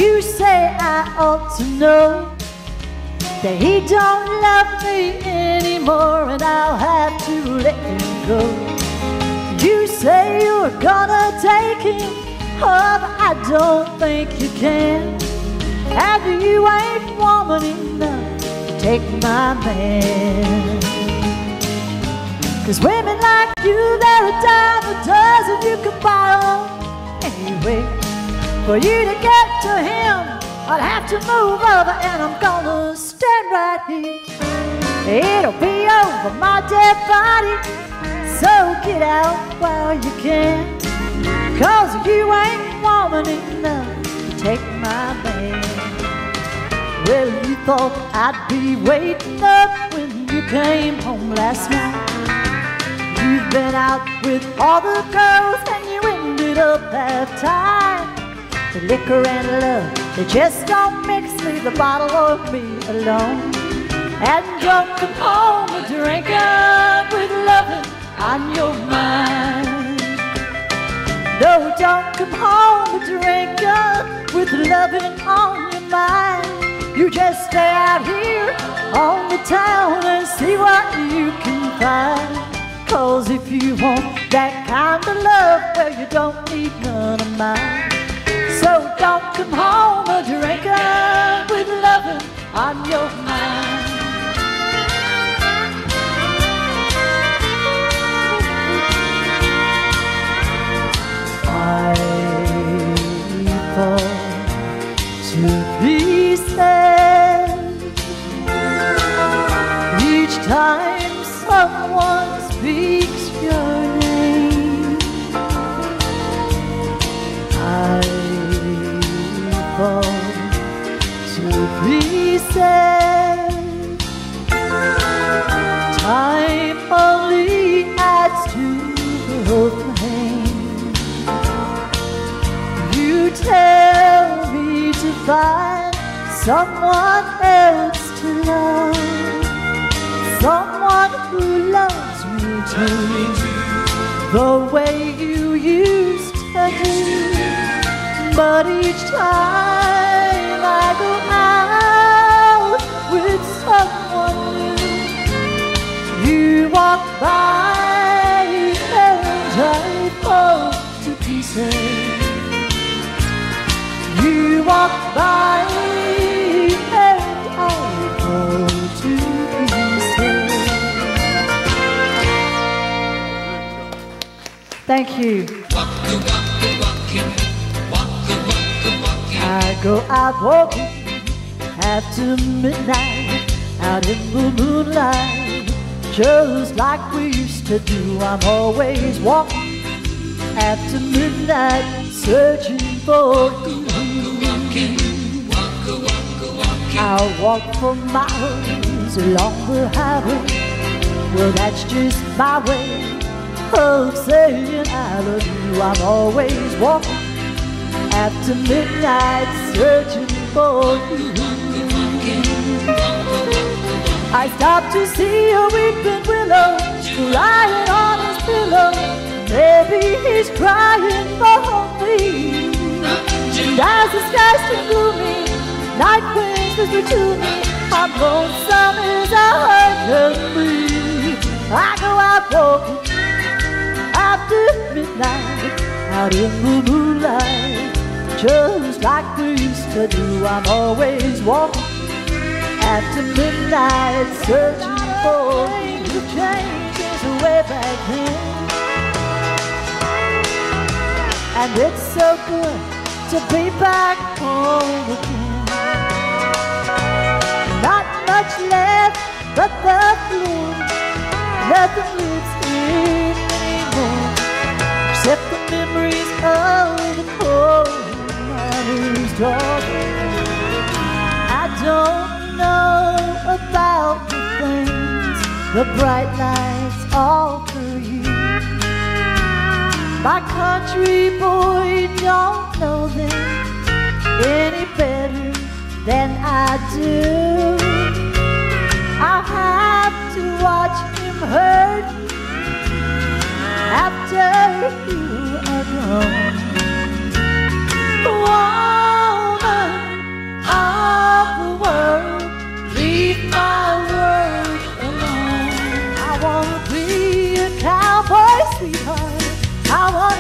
You say I ought to know that he don't love me anymore, and I'll have to let him go. You say you're gonna take him, oh, but I don't think you can. And you ain't woman enough to take my man. 'Cause women like you, they're a dime a dozen. You can buy them anyway. For you to get to him, I'd have to move over, and I'm gonna stand right here. It'll be over my dead body, so get out while you can. 'Cause you ain't woman enough to take my man. Well, you thought I'd be waiting up when you came home last night. You've been out with all the girls and you ended up half-time. The liquor and love, they just don't mix, leave the bottle or me alone. And don't come home a drinking with loving on your mind. No, don't come home a drinking with loving on your mind. You just stay out here on the town and see what you can find. 'Cause if you want that kind of love, well, you don't need none of mine. So don't come home a drinking with loving on your mind. I fall to pieces each time someone speaks your name. I fall to pieces. Time only adds to the pain. You tell me to find someone else to love, someone who loves me too, the way you used to do. But each time I go out with someone new, you walk by and I fall to pieces. You walk by and I fall to pieces. Thank you. I go out walking after midnight, out in the moonlight, just like we used to do. I'm always walking after midnight, searching for you. I'll walk for miles along the highway. Well, that's just my way of saying I love you. I'm always walking after midnight, searching for you. I stopped to see a weeping willow lying on his pillow. Maybe he's crying for me. And as the sky's too gloomy, night winds whisper to me, I'm lonesome as I can be. I go out walking after midnight, out in the moonlight, just like we used to do. I'm always walking after midnight, searching for the changes way back then. And it's so good to be back home again. Not much left but the floor. Nothing lives here anymore except the memories of the cold miner's daughter. I don't know about the things the bright lights offer you. My country boy don't know them any better than I do. I have to watch him hurt after you are gone. Woman,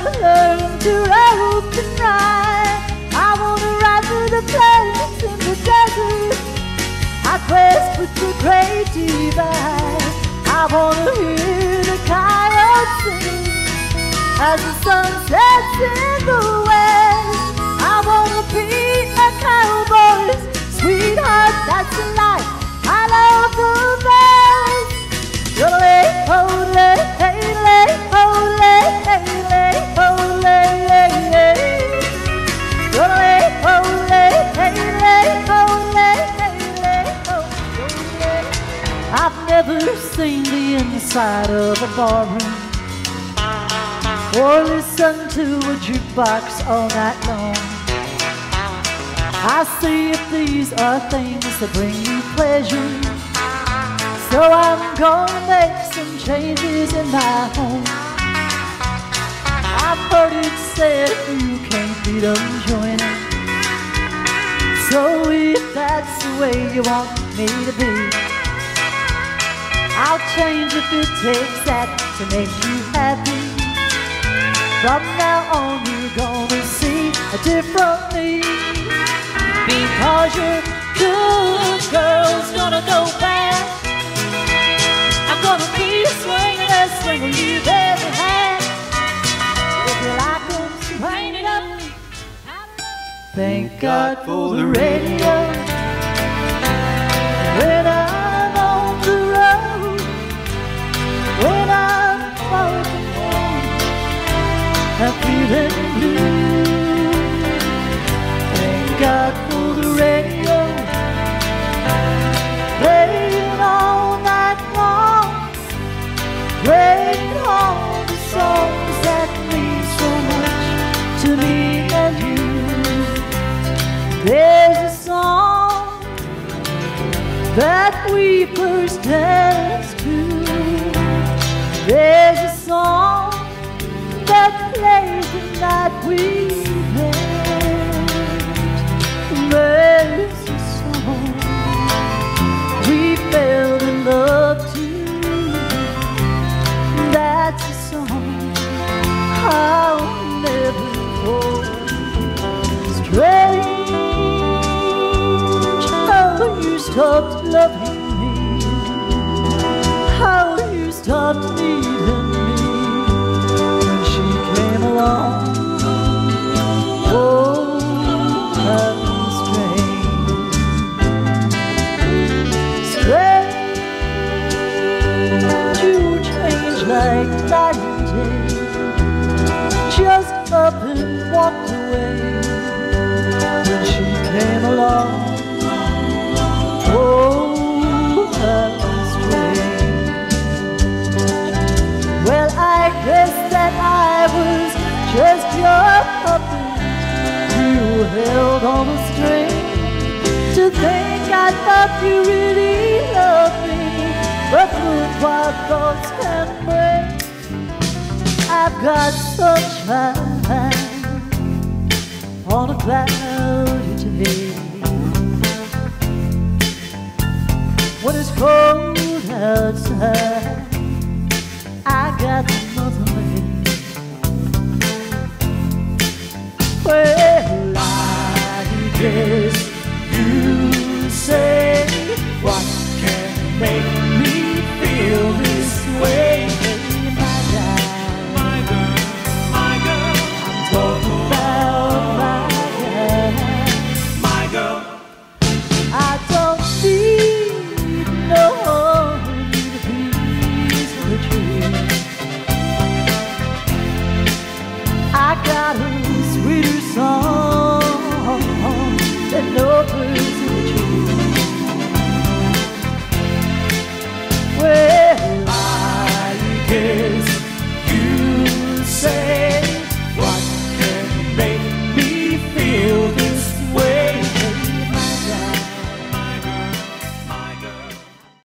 wanna learn to rope and ride. I wanna ride through the plains in the desert. I quest with the great divide. I wanna hear the coyotes sing as the sun sets in the west. I wanna be a cowboy's sweetheart, that's the life I love the best. Yodelay, hodelay, hey-lay, hodelay, hey-lay, hodelay, hey-lay. Yodelay, hodelay, hey-lay, hodelay, hey-lay, hodelay. I've never seen the inside of a barroom or listen to a jukebox all night long. I see if these are things that bring you pleasure, so I'm gonna make some changes in my home. I've heard it said you can't beat them joining, so if that's the way you want me to be, I'll change if it takes that to make you happy. From now on you're gonna see a different me, because your good girl's gonna go bad. I'm gonna be a swingless swing you've ever had. If you like them, bring it up. Thank God for the radio. When I'm on the road, when I'm walking home, I'm feeling blue. Thank God for the radio, playing all night long, playing all the songs that mean so much to me and you. There's a song that we first danced to. There's a song that plays the night we met. There's a song we fell in love to. That's a song I'll never forget. Strange how you stopped loving me, how you stopped needing me when she came along. Oh, how strange, you changed like night and day, just up and walked away when she came along. Oh, how strange. Well, I guess that I was just your puppet. You held on the string to think I thought you really loved me, but look what thoughts can bring. I've got sunshine on a cloudy day. When it's cold outside, I got the motherland. Well, I guess you say, what can make